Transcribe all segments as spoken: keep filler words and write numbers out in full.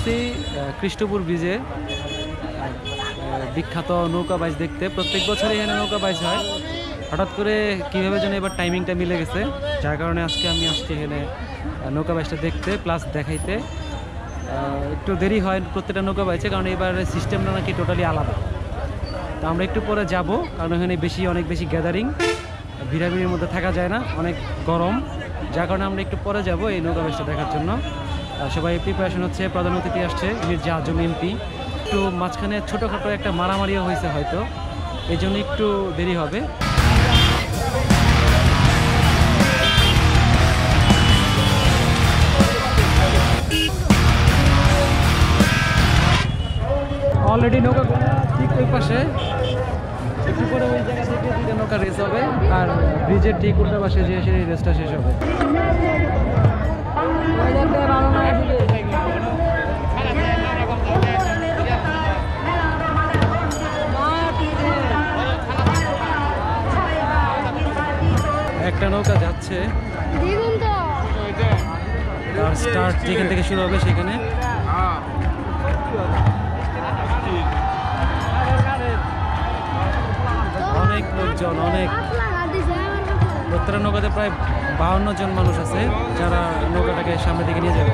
আসছি কৃষ্ণপুর ব্রিজে বিখ্যাত নৌকা বাইচ দেখতে। প্রত্যেক বছরই এখানে নৌকা বাইচ হয়। হঠাৎ করে কীভাবে যেন এবার টাইমিংটা মিলে গেছে, যার কারণে আজকে আমি আসছি এখানে নৌকা বাইচটা দেখতে প্লাস দেখাইতে। একটু দেরি হয় প্রত্যেকটা নৌকা বাইচে, কারণ এবার সিস্টেমটা নাকি টোটালি আলাদা। তো আমরা একটু পরে যাব, কারণ এখানে বেশি অনেক বেশি গ্যাদারিং, ভিড়াভিড়ির মধ্যে থাকা যায় না, অনেক গরম, যার কারণে আমরা একটু পরে যাব এই নৌকা বাইচটা দেখার জন্য। সবাই প্রিপারেশন হচ্ছে, প্রধান অতিথি আসছে মির্জা আজম এমপি। একটু মাঝখানে ছোটোখাটো একটা মারামারিও হয়েছে হয়তো, এই জন্য একটু দেরি হবে। অলরেডি নৌকা ঠিক ওই পাশে, একটু পরে ওই জায়গা থেকে দুইটা নৌকা রেস হবে, আর ব্রিজের ঠিক উল্টা পাশে যে সেই রেসটা শেষ হবে। একটা নৌকা যাচ্ছে, আর স্টার্ট যেখান থেকে শুরু হবে সেখানে। অনেক লোকজন, অনেক, প্রত্যেকটা নৌকাতে প্রায় বাউন্ন জন মানুষ আছে যারা নৌকাটাকে সামনের দিকে নিয়ে যাবে।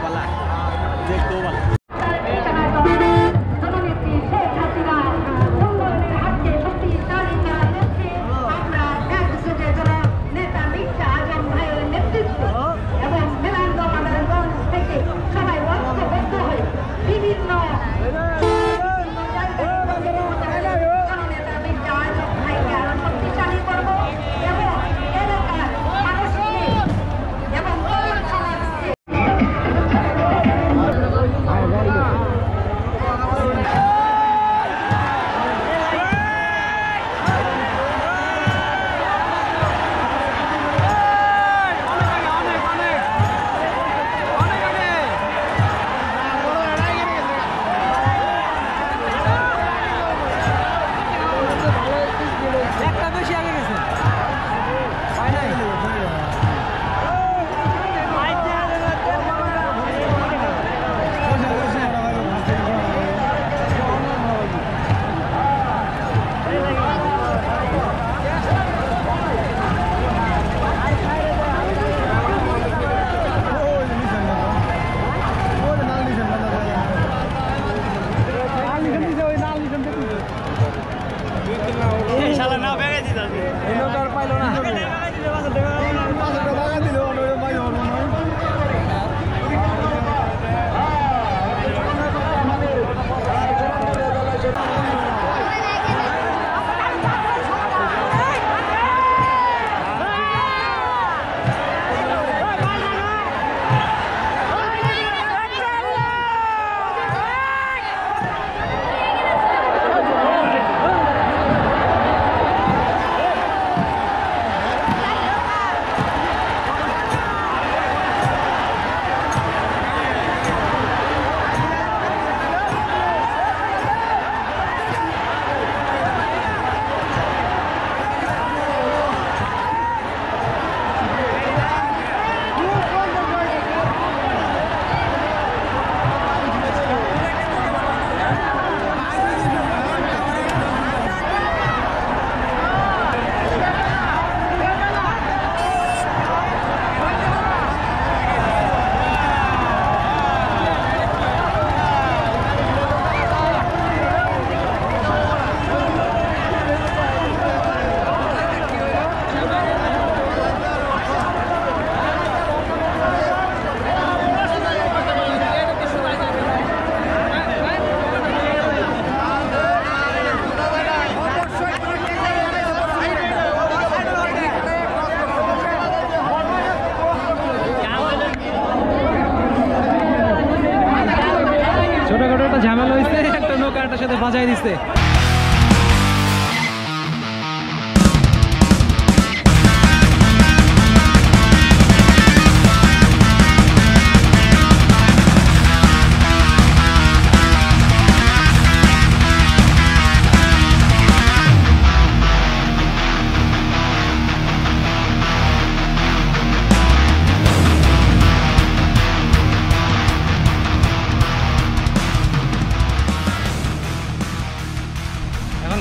ছোটখাটো একটা ঝামেলা হয়েছে, একটা নৌকা একটার সাথে বাজাই দিচ্ছে।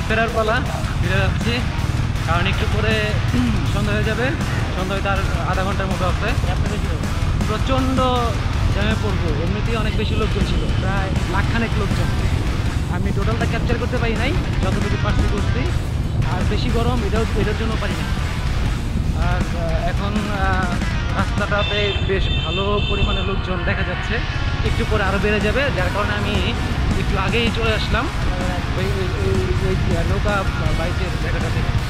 ফেরার পালা, ফিরে যাচ্ছি, কারণ একটু পরে সন্ধ্যা হয়ে যাবে। সন্ধ্যা হয়তো আর আধা ঘন্টার মতো আছে। প্রচণ্ড জ্যামে পড়বো, এমনিতেই অনেক বেশি লোকজন ছিল, প্রায় লাখখানেক লোকজন। আমি টোটালটা ক্যাপচার করতে পারি নাই, যতটুকু পারছি করছি। আর বেশি গরম, এটাও এটার জন্য পারি না। আর এখন রাস্তাটাতে বেশ ভালো পরিমাণে লোকজন দেখা যাচ্ছে, একটু পরে আরও বেড়ে যাবে, যার কারণে আমি একটু আগেই চলে আসলাম ওই নৌকা বাইচের জায়গাটা থেকে।